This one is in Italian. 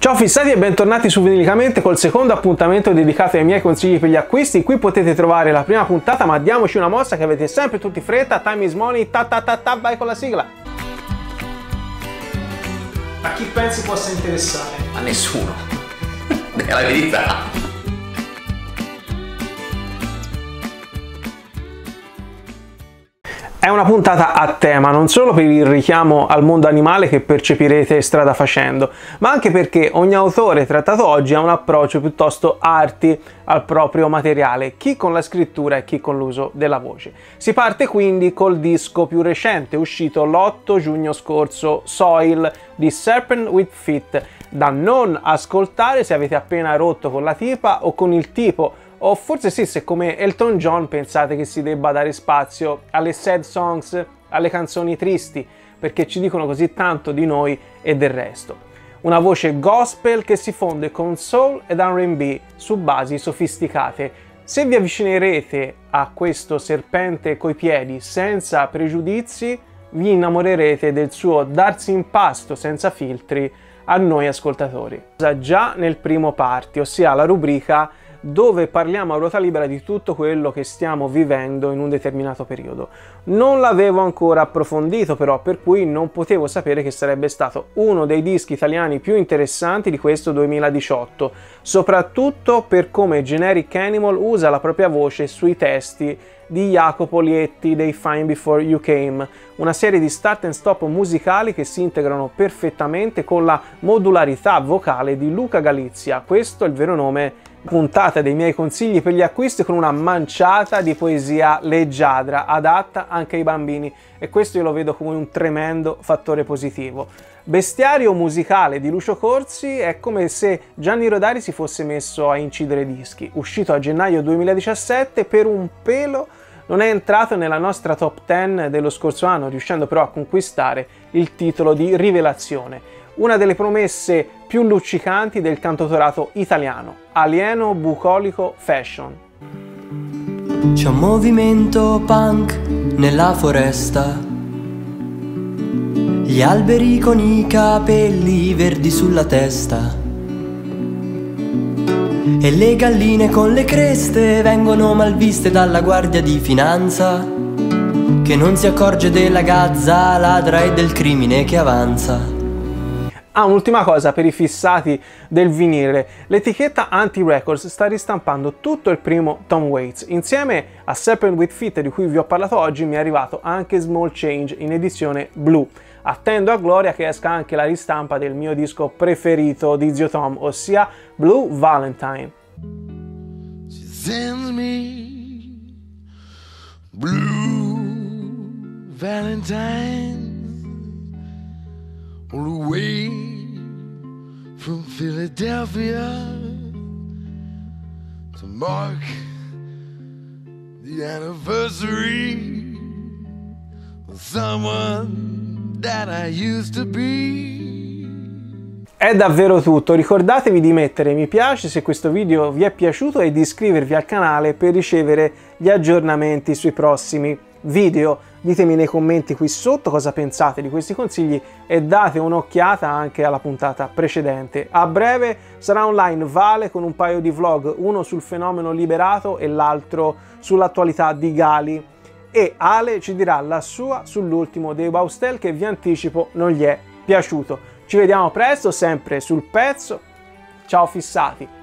Ciao fissati e bentornati su Vinilicamente col secondo appuntamento dedicato ai miei consigli per gli acquisti. Qui potete trovare la prima puntata, ma diamoci una mossa che avete sempre tutti fretta. Time is money, ta ta ta ta, vai con la sigla. A chi pensi possa interessare? A nessuno. È la verità. È una puntata a tema, non solo per il richiamo al mondo animale che percepirete strada facendo, ma anche perché ogni autore trattato oggi ha un approccio piuttosto arty al proprio materiale, chi con la scrittura e chi con l'uso della voce. Si parte quindi col disco più recente, uscito l'8 giugno scorso, Soil di Serpent with Feet, da non ascoltare se avete appena rotto con la tipa o con il tipo, o forse sì, se come Elton John pensate che si debba dare spazio alle sad songs, alle canzoni tristi, perché ci dicono così tanto di noi e del resto. Una voce gospel che si fonde con soul ed R&B su basi sofisticate. Se vi avvicinerete a questo serpente coi piedi senza pregiudizi, vi innamorerete del suo darsi in pasto senza filtri a noi ascoltatori. Già nel primo party, ossia la rubrica dove parliamo a ruota libera di tutto quello che stiamo vivendo in un determinato periodo. Non l'avevo ancora approfondito però, per cui non potevo sapere che sarebbe stato uno dei dischi italiani più interessanti di questo 2018, soprattutto per come Generic Animal usa la propria voce sui testi di Jacopo Lietti dei Fine Before You Came, una serie di start and stop musicali che si integrano perfettamente con la modularità vocale di Luca Galizia. Questo è il vero nome. Puntata dei miei consigli per gli acquisti con una manciata di poesia leggiadra, adatta anche ai bambini, e questo io lo vedo come un tremendo fattore positivo. Bestiario musicale di Lucio Corsi è come se Gianni Rodari si fosse messo a incidere dischi. Uscito a gennaio 2017, per un pelo non è entrato nella nostra top 10 dello scorso anno, riuscendo però a conquistare il titolo di rivelazione. Una delle promesse più luccicanti del cantautorato italiano, alieno bucolico fashion. C'è un movimento punk nella foresta, gli alberi con i capelli verdi sulla testa, e le galline con le creste vengono malviste dalla guardia di finanza, che non si accorge della gazza ladra e del crimine che avanza. Un'ultima cosa per i fissati del vinile, l'etichetta Anti Records sta ristampando tutto il primo Tom Waits. Insieme a Serpent with Feet, di cui vi ho parlato oggi, mi è arrivato anche Small Change in edizione blu. Attendo a gloria che esca anche la ristampa del mio disco preferito di Zio Tom, ossia Blue Valentine. She sends me Blue Valentine all the way from Philadelphia to mark the anniversary of someone that I used to be. È davvero tutto, ricordatevi di mettere mi piace se questo video vi è piaciuto e di iscrivervi al canale per ricevere gli aggiornamenti sui prossimi video. Ditemi nei commenti qui sotto cosa pensate di questi consigli e date un'occhiata anche alla puntata precedente. A breve sarà online Vale con un paio di vlog, uno sul fenomeno Liberato e l'altro sull'attualità di Gali, e Ale ci dirà la sua sull'ultimo dei Baustel che vi anticipo non gli è piaciuto. Ci vediamo presto, sempre sul pezzo. Ciao fissati!